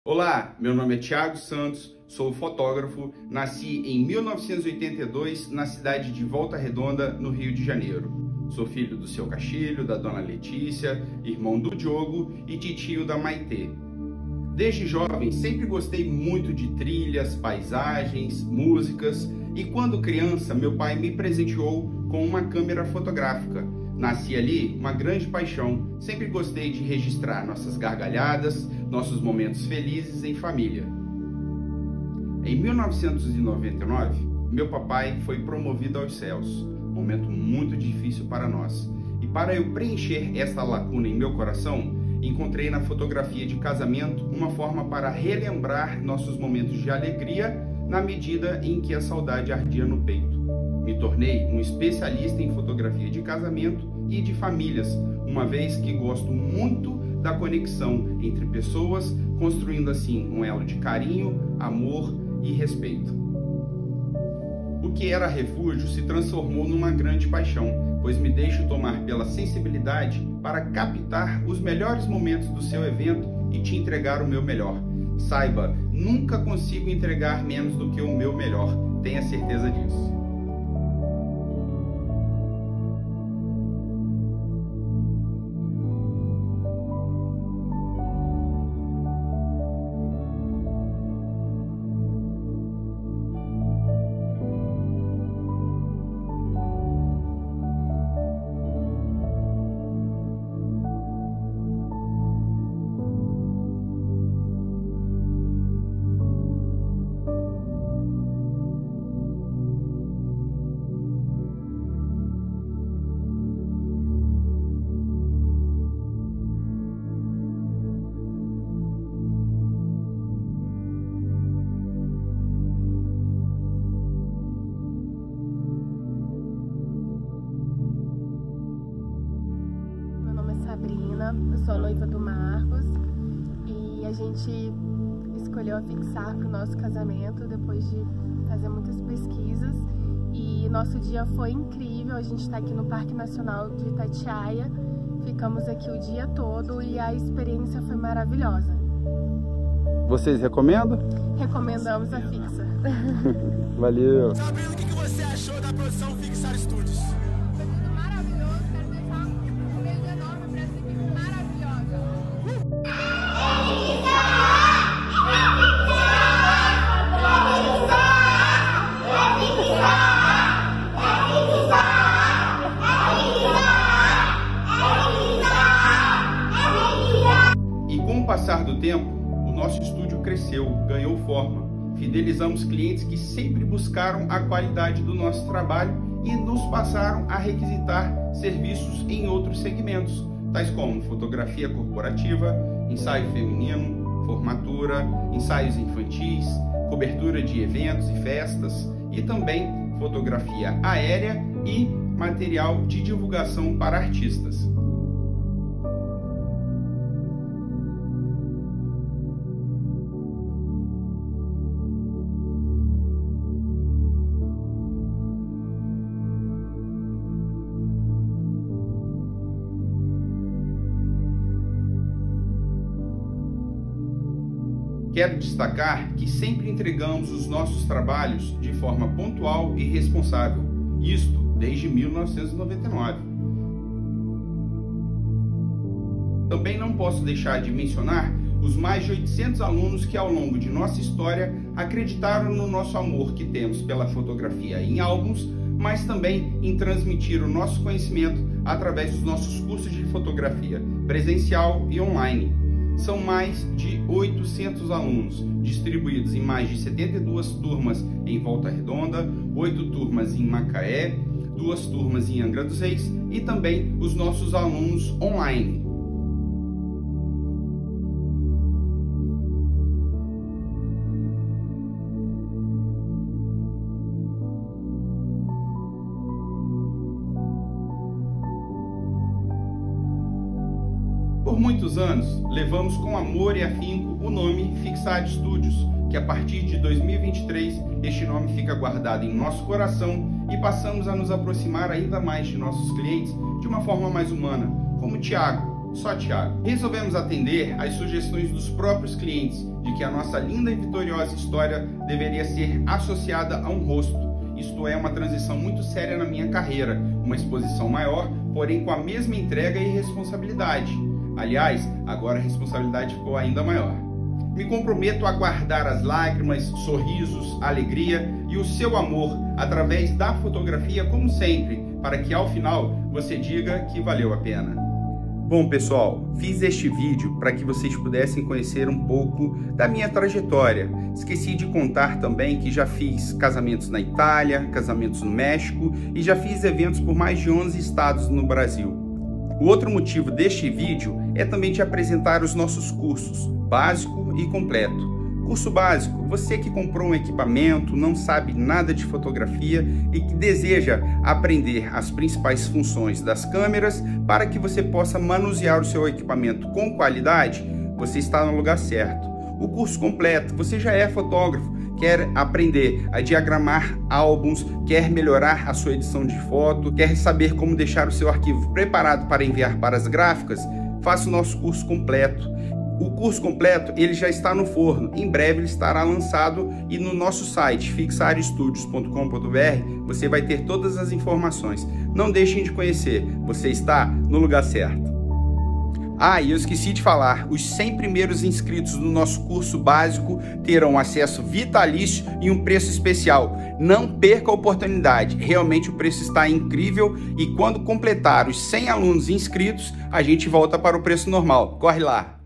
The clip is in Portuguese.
Olá, meu nome é Thiago Santos, sou fotógrafo, nasci em 1982 na cidade de Volta Redonda, no Rio de Janeiro. Sou filho do seu Castilho, da dona Letícia, irmão do Diogo e titio da Maitê. Desde jovem sempre gostei muito de trilhas, paisagens, músicas e quando criança meu pai me presenteou com uma câmera fotográfica. Nasci ali uma grande paixão, sempre gostei de registrar nossas gargalhadas, nossos momentos felizes em família. Em 1999, meu papai foi promovido aos céus, momento muito difícil para nós. E para eu preencher essa lacuna em meu coração, encontrei na fotografia de casamento uma forma para relembrar nossos momentos de alegria na medida em que a saudade ardia no peito. Me tornei um especialista em fotografia de casamento e de famílias, uma vez que gosto muito da conexão entre pessoas, construindo assim um elo de carinho, amor e respeito. O que era refúgio se transformou numa grande paixão, pois me deixo tomar pela sensibilidade para captar os melhores momentos do seu evento e te entregar o meu melhor. Saiba, nunca consigo entregar menos do que o meu melhor, tenha certeza disso. Eu sou a noiva do Marcos e a gente escolheu afixar para o nosso casamento depois de fazer muitas pesquisas e nosso dia foi incrível. A gente está aqui no Parque Nacional de Itatiaia, ficamos aqui o dia todo e a experiência foi maravilhosa. Vocês recomendam? Recomendamos a Fixa. Valeu! Sabrina, o que você achou da produção Fixar Studios? Foi tudo maravilhoso, quero deixar um beijo enorme para essa equipe maravilhosa. E com o passar do tempo, o nosso estúdio cresceu, ganhou forma. Fidelizamos clientes que sempre buscaram a qualidade do nosso trabalho e nos passaram a requisitar serviços em outros segmentos, tais como fotografia corporativa, ensaio feminino, formatura, ensaios infantis, cobertura de eventos e festas e também fotografia aérea e material de divulgação para artistas. Quero destacar que sempre entregamos os nossos trabalhos de forma pontual e responsável, isto desde 1999. Também não posso deixar de mencionar os mais de 800 alunos que ao longo de nossa história acreditaram no nosso amor que temos pela fotografia em álbuns, mas também em transmitir o nosso conhecimento através dos nossos cursos de fotografia presencial e online. São mais de 800 alunos, distribuídos em mais de 72 turmas em Volta Redonda, 8 turmas em Macaé, 2 turmas em Angra dos Reis e também os nossos alunos online. Por muitos anos, levamos com amor e afinco o nome Fixar Studios, que a partir de 2023 este nome fica guardado em nosso coração e passamos a nos aproximar ainda mais de nossos clientes de uma forma mais humana, como o Thiago, Só Thiago. Resolvemos atender às sugestões dos próprios clientes de que a nossa linda e vitoriosa história deveria ser associada a um rosto. Isto é uma transição muito séria na minha carreira, uma exposição maior, porém com a mesma entrega e responsabilidade. Aliás, agora a responsabilidade ficou ainda maior. Me comprometo a guardar as lágrimas, sorrisos, alegria e o seu amor através da fotografia como sempre, para que ao final você diga que valeu a pena. Bom pessoal, fiz este vídeo para que vocês pudessem conhecer um pouco da minha trajetória. Esqueci de contar também que já fiz casamentos na Itália, casamentos no México e já fiz eventos por mais de 11 estados no Brasil. O outro motivo deste vídeo é também te apresentar os nossos cursos, básico e completo. Curso básico, você que comprou um equipamento, não sabe nada de fotografia e que deseja aprender as principais funções das câmeras para que você possa manusear o seu equipamento com qualidade, você está no lugar certo. O curso completo, você já é fotógrafo, quer aprender a diagramar álbuns, quer melhorar a sua edição de foto, quer saber como deixar o seu arquivo preparado para enviar para as gráficas, faça o nosso curso completo. O curso completo ele já está no forno, em breve ele estará lançado e no nosso site fixariostudios.com.br você vai ter todas as informações. Não deixem de conhecer, você está no lugar certo. E eu esqueci de falar, os 100 primeiros inscritos no nosso curso básico terão acesso vitalício e um preço especial. Não perca a oportunidade, realmente o preço está incrível e quando completar os 100 alunos inscritos, a gente volta para o preço normal. Corre lá!